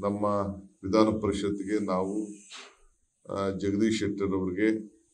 ನಮ್ಮ ವಿಧಾನ ಪರಿಷತ್ಗೆ ನಾವು ಜಗದೀಶ್ ಶೆಟ್ಟರ್ ಅವರಿಗೆ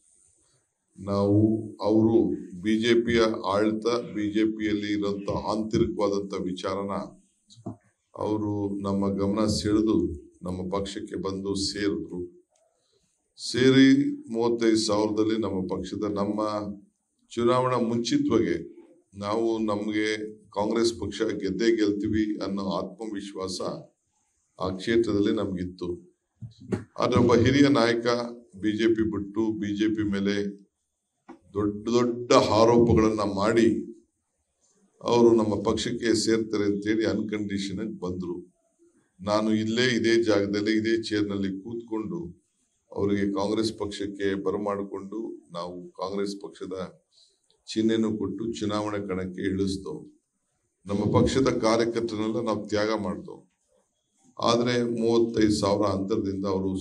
ನಾವು ಅವರು ಬಿಜೆಪಿಯ ಆಡಳಿತ ಬಿಜೆಪಿಯಲ್ಲಿ ಇರುವಂತ ಆಂತರಿಕವಾದಂತ ವಿಚಾರನ ಅವರು ನಮ್ಮ ಗಮನ ಸೆಳೆದು ನಮ್ಮ ಪಕ್ಷಕ್ಕೆ ಬಂದು ಸೇರಿದ್ರು. ಸೇರಿ 35,000ದಲ್ಲಿ ನಮ್ಮ ಪಕ್ಷದ ನಮ್ಮ ಚುನಾವಣಾ ಮುಂಚಿತವಾಗಿ ನಾವು ನಮಗೆ ಕಾಂಗ್ರೆಸ್ ಪಕ್ಷ ಗೆದ್ದೇ ಗೆಲ್ತೀವಿ ಅನ್ನೋ ಆತ್ಮವಿಶ್ವಾಸ ಆ ಕ್ಷೇತ್ರದಲ್ಲಿ ನಮಗಿತ್ತು. ಆದ್ರೆ ಒಬ್ಬ ಹಿರಿಯ ನಾಯಕ ಬಿಜೆಪಿ ಬಿಟ್ಟು ಬಿಜೆಪಿ ಮೇಲೆ ದೊಡ್ಡ ದೊಡ್ಡ ಆರೋಪಗಳನ್ನ ಮಾಡಿ ಅವರು ನಮ್ಮ ಪಕ್ಷಕ್ಕೆ ಸೇರ್ತಾರೆ ಅಂತೇಳಿ ಅನ್ಕಂಡೀಷನ್ ಆಗಿ ಬಂದ್ರು. ನಾನು ಇದೇ ಜಾಗದಲ್ಲಿ ಇದೇ ಚೇರ್ನಲ್ಲಿ ಕೂತ್ಕೊಂಡು ಅವರಿಗೆ ಕಾಂಗ್ರೆಸ್ ಪಕ್ಷಕ್ಕೆ ಬರಮಾಡಿಕೊಂಡು ನಾವು ಕಾಂಗ್ರೆಸ್ ಪಕ್ಷದ ಚಿಹ್ನೆಯನ್ನು ಕೊಟ್ಟು ಚುನಾವಣೆ ಕಣಕ್ಕೆ ಇಳಿಸ್ದವು. ನಮ್ಮ ಪಕ್ಷದ ಕಾರ್ಯಕರ್ತರನ್ನೆಲ್ಲ ನಾವು ತ್ಯಾಗ ಮಾಡ್ದವು. ಆದ್ರೆ 35,000 ಅಂತರದಿಂದ ಅವರು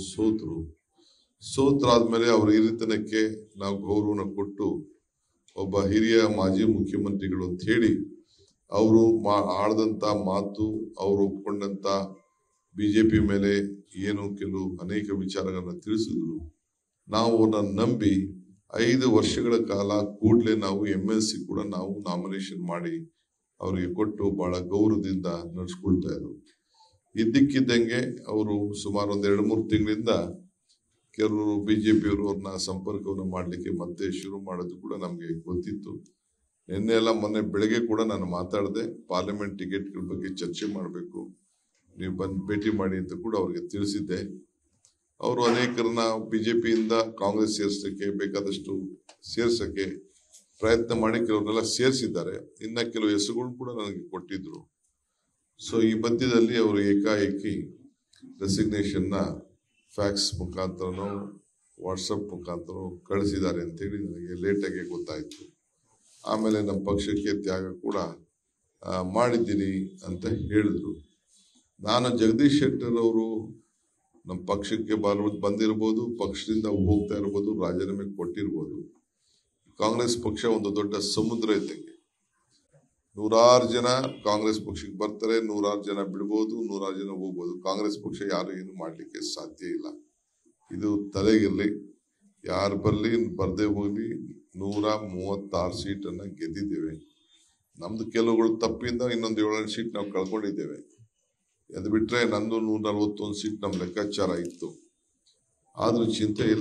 ಸೋತ್ರಾದ್ಮೇಲೆ ಅವರ ಹಿರಿತನಕ್ಕೆ ನಾವು ಗೌರವನ ಕೊಟ್ಟು ಒಬ್ಬ ಹಿರಿಯ ಮಾಜಿ ಮುಖ್ಯಮಂತ್ರಿಗಳು ಅಂತ ಹೇಳಿ ಅವರು ಆಡದಂತ ಮಾತು, ಅವರು ಒಪ್ಕೊಂಡಂತ ಬಿಜೆಪಿ ಮೇಲೆ ಏನು ಕೆಲವು ಅನೇಕ ವಿಚಾರಗಳನ್ನ ತಿಳಿಸಿದ್ರು. ನಾವು ಅವ್ರನ್ನ ನಂಬಿ 5 ವರ್ಷಗಳ ಕಾಲ ಕೂಡಲೇ ನಾವು MLC ಕೂಡ ನಾವು ನಾಮಿನೇಷನ್ ಮಾಡಿ ಅವರಿಗೆ ಕೊಟ್ಟು ಬಹಳ ಗೌರವದಿಂದ ನಡೆಸ್ಕೊಳ್ತಾ ಇದ್ರು. ಇದ್ದಕ್ಕಿದ್ದಂಗೆ ಅವರು ಸುಮಾರು 2-3 ತಿಂಗಳಿಂದ ಕೆಲವರು ಬಿಜೆಪಿಯವರು ಅವ್ರನ್ನ ಸಂಪರ್ಕವನ್ನು ಮಾಡ್ಲಿಕ್ಕೆ ಮತ್ತೆ ಶುರು ಮಾಡೋದು ಕೂಡ ನಮ್ಗೆ ಗೊತ್ತಿತ್ತು. ಮೊನ್ನೆ ಬೆಳಗ್ಗೆ ಕೂಡ ನಾನು ಮಾತಾಡಿದೆ, ಪಾರ್ಲಿಮೆಂಟ್ ಟಿಕೆಟ್ಗಳ ಬಗ್ಗೆ ಚರ್ಚೆ ಮಾಡಬೇಕು, ನೀವು ಬಂದು ಭೇಟಿ ಮಾಡಿ ಅಂತ ಕೂಡ ಅವ್ರಿಗೆ ತಿಳಿಸಿದ್ದೆ. ಅವರು ಅನೇಕರನ್ನ ಬಿಜೆಪಿಯಿಂದ ಕಾಂಗ್ರೆಸ್ ಬೇಕಾದಷ್ಟು ಸೇರ್ಸಕ್ಕೆ ಪ್ರಯತ್ನ ಮಾಡಿ ಕೆಲವ್ರನ್ನೆಲ್ಲ ಸೇರಿಸಿದ್ದಾರೆ. ಇನ್ನ ಕೆಲವು ಹೆಸರುಗಳು ಕೂಡ ನನಗೆ ಕೊಟ್ಟಿದ್ರು. ಸೊ ಈ ಮಧ್ಯದಲ್ಲಿ ಅವರು ಏಕಾಏಕಿ ರೆಸಿಗ್ನೇಷನ್ ನ ಫ್ಯಾಕ್ಸ್ ಮುಖಾಂತರನೋ ವಾಟ್ಸಪ್ ಮುಖಾಂತರ ಕಳಿಸಿದ್ದಾರೆ ಅಂತೇಳಿ ನನಗೆ ಲೇಟಾಗಿ ಗೊತ್ತಾಯ್ತು. ಆಮೇಲೆ ನಮ್ಮ ಪಕ್ಷಕ್ಕೆ ತ್ಯಾಗ ಕೂಡ ಮಾಡಿದ್ದೀನಿ ಅಂತ ಹೇಳಿದ್ರು. ನಾನು ಜಗದೀಶ್ ಶೆಟ್ಟರ್ ಅವರು ನಮ್ಮ ಪಕ್ಷಕ್ಕೆ ಬಂದಿರ್ಬೋದು, ಪಕ್ಷದಿಂದ ಹೋಗ್ತಾ ಇರ್ಬೋದು, ರಾಜೀನಾಮೆ ಕೊಟ್ಟಿರ್ಬೋದು. ಕಾಂಗ್ರೆಸ್ ಪಕ್ಷ ಒಂದು ದೊಡ್ಡ ಸಮುದ್ರ ಇದ್ದಂಗೆ. 100 ಜನ ಕಾಂಗ್ರೆಸ್ ಪಕ್ಷಕ್ಕೆ ಬರ್ತಾರೆ, 100 ಜನ ಬಿಡ್ಬೋದು, 100 ಜನ ಹೋಗ್ಬೋದು. ಕಾಂಗ್ರೆಸ್ ಪಕ್ಷ ಯಾರು ಏನು ಮಾಡ್ಲಿಕ್ಕೆ ಸಾಧ್ಯ ಇಲ್ಲ. ಇದು ತಲೆಗಿರ್ಲಿ, ಯಾರು ಬರ್ಲಿ ಬರ್ದೇ ಹೋಗ್ಲಿ, 136 ಸೀಟನ್ನ ಗೆದ್ದಿದ್ದೇವೆ. ನಮ್ದು ಕೆಲವುಗಳು ತಪ್ಪಿಂದ ಇನ್ನೊಂದು 7 ಸೀಟ್ ನಾವು ಕಳ್ಕೊಂಡಿದ್ದೇವೆ. ಅದು ಬಿಟ್ರೆ ನಂದು 141 ಸೀಟ್ ನಮ್ಮ ಲೆಕ್ಕಾಚಾರ ಇತ್ತು. ಆದ್ರೂ ಚಿಂತೆ ಇಲ್ಲ.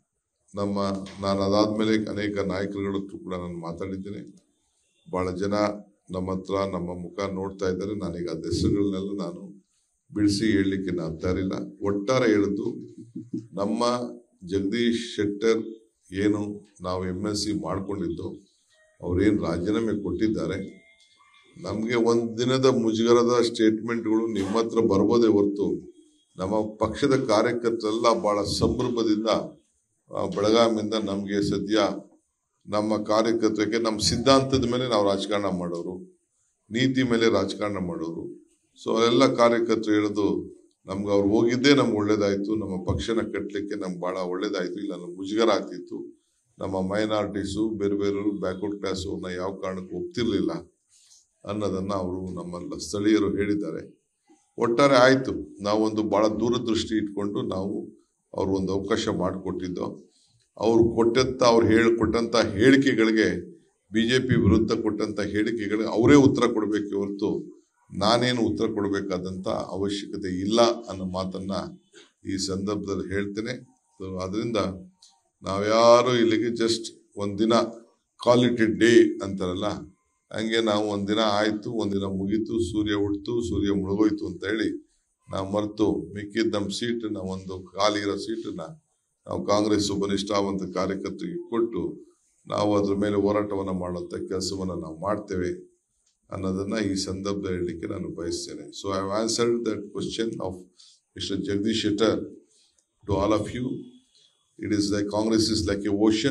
ನಾನು ಅದಾದ್ಮೇಲೆ ಅನೇಕ ನಾಯಕರುಗಳ ಹತ್ರ ಕೂಡ ನಾನು ಮಾತಾಡಿದ್ದೇನೆ. ಬಹಳ ಜನ ನಮ್ಮ ಹತ್ರ ನಮ್ಮ ಮುಖ ನೋಡ್ತಾ ಇದ್ದಾರೆ. ನಾನೀಗ ಅದ ಹೆಸರುಗಳನ್ನೆಲ್ಲ ನಾನು ಬಿಡಿಸಿ ಹೇಳಲಿಕ್ಕೆ ನಾನು ತಯಾರಿಲ್ಲ. ಒಟ್ಟಾರೆ ಹೇಳಿದ್ದು, ನಮ್ಮ ಜಗದೀಶ್ ಶೆಟ್ಟರ್ ಏನು ನಾವು MLC ಮಾಡ್ಕೊಂಡಿದ್ದು, ಅವ್ರೇನು ರಾಜೀನಾಮೆ ಕೊಟ್ಟಿದ್ದಾರೆ, ನಮ್ಗೆ ಒಂದ್ ದಿನದ ಮುಜುಗರದ ಸ್ಟೇಟ್ಮೆಂಟ್ಗಳು ನಿಮ್ಮ ಹತ್ರ ಬರ್ಬೋದೇ ಹೊರತು ನಮ್ಮ ಪಕ್ಷದ ಕಾರ್ಯಕರ್ತರೆಲ್ಲ ಬಹಳ ಸಂಭ್ರಮದಿಂದ ಬೆಳಗಾವಿಯಿಂದ ನಮ್ಗೆ ಸದ್ಯ ನಮ್ಮ ಕಾರ್ಯಕರ್ತರಿಗೆ ನಮ್ಮ ಸಿದ್ಧಾಂತದ ಮೇಲೆ ನಾವು ರಾಜಕಾರಣ ಮಾಡೋರು, ನೀತಿ ಮೇಲೆ ರಾಜಕಾರಣ ಮಾಡೋರು. ಸೊ ಎಲ್ಲ ಕಾರ್ಯಕರ್ತರು ಹೇಳೋದು, ನಮ್ಗೆ ಅವ್ರು ಹೋಗಿದ್ದೇ ನಮ್ಗೆ ಒಳ್ಳೇದಾಯ್ತು, ನಮ್ಮ ಪಕ್ಷನ ಕಟ್ಟಲಿಕ್ಕೆ ನಮ್ಗೆ ಬಹಳ ಒಳ್ಳೇದಾಯ್ತು, ಇಲ್ಲ ನಮ್ಗೆ ಮುಜುಗರ ಆಗ್ತಿತ್ತು, ನಮ್ಮ ಮೈನಾರಿಟೀಸು ಬೇರೆ ಬ್ಯಾಕ್ವರ್ಡ್ ಕ್ಲಾಸ್ ಅವ್ರನ್ನ ಯಾವ ಕಾರಣಕ್ಕೂ ಒಪ್ತಿರ್ಲಿಲ್ಲ ಅನ್ನೋದನ್ನ ಅವರು ನಮ್ಮ ಸ್ಥಳೀಯರು ಹೇಳಿದ್ದಾರೆ. ಒಟ್ಟಾರೆ ಆಯ್ತು, ನಾವೊಂದು ಬಹಳ ದೂರದೃಷ್ಟಿ ಇಟ್ಕೊಂಡು ನಾವು ಅವ್ರು ಒಂದು ಅವಕಾಶ ಮಾಡಿಕೊಟ್ಟಿದ್ದೋ. ಅವ್ರು ಕೊಟ್ಟಂತ ಹೇಳಿಕೆಗಳಿಗೆ, ಬಿಜೆಪಿ ವಿರುದ್ಧ ಕೊಟ್ಟಂತ ಹೇಳಿಕೆಗಳಿಗೆ ಅವರೇ ಉತ್ತರ ಕೊಡಬೇಕೆ ಹೊರತು ನಾನೇನು ಉತ್ತರ ಕೊಡಬೇಕಾದಂತ ಅವಶ್ಯಕತೆ ಇಲ್ಲ ಅನ್ನೋ ಮಾತನ್ನ ಈ ಸಂದರ್ಭದಲ್ಲಿ ಹೇಳ್ತೇನೆ. ಅದರಿಂದ ನಾವ್ಯಾರು ಇಲ್ಲಿಗೆ ಜಸ್ಟ್ ಒಂದಿನ ಕಾಲ್ ಇಟ್ ಇಟ್ ಡೇ ಅಂತಾರಲ್ಲ, ಹಂಗೆ ನಾವು ಒಂದಿನ ಆಯ್ತು, ಒಂದಿನ ಮುಗೀತು, ಸೂರ್ಯ ಹುಟ್ಟಿತು, ಸೂರ್ಯ ಮುಳುಗೋಯ್ತು ಅಂತ ಹೇಳಿ ನಾವು ಮರೆತು ಮಿಕ್ಕಿದ ನಮ್ಮ ಸೀಟನ್ನ, ಒಂದು ಖಾಲಿ ಇರೋ ಸೀಟನ್ನ ನಾವು ಕಾಂಗ್ರೆಸ್ ಬಲಿಷ್ಠಾವಂತ ಕಾರ್ಯಕರ್ತರಿಗೆ ಕೊಟ್ಟು ನಾವು ಅದ್ರ ಮೇಲೆ ಹೋರಾಟವನ್ನ ಮಾಡುವಂತ ಕೆಲಸವನ್ನ ನಾವು ಮಾಡ್ತೇವೆ ಅನ್ನೋದನ್ನ ಈ ಸಂದರ್ಭದಲ್ಲಿ ಹೇಳಲಿಕ್ಕೆ ನಾನು ಬಯಸ್ತೇನೆ. So I have answered that question of mister Jagadish Shettar to all of you. It is like Congress is like a ocean.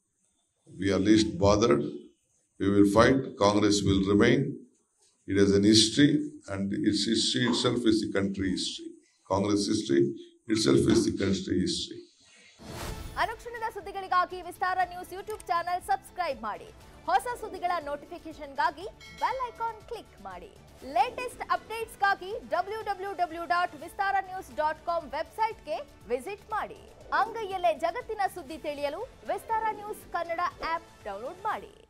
We are least bothered. We will fight. Congress will remain. It has an history, and its history itself is the country history. Congress history itself is the country history. ಅನುಕ್ಷಣದ ಸುದ್ದಿಗಳಿಗಾಗಿ Vistara news YouTube channel subscribe ಮಾಡಿ. ಹೊಸ ಸುದ್ದಿಗಳ ನೋಟಿಫಿಕೇಶನ್ಗಾಗಿ bell icon click ಮಾಡಿ. Latest ಅಪ್ಡೇಟ್ಸ್ಗಾಗಿ www.vistaranews.com ವೆಬ್ಸೈಟ್ಗೆ visit ಮಾಡಿ. ಅಂಗೈಯಲ್ಲೇ ಜಗತ್ತಿನ ಸುದ್ದಿ ತಿಳಿಯಲು Vistara news Kannada app download ಮಾಡಿ.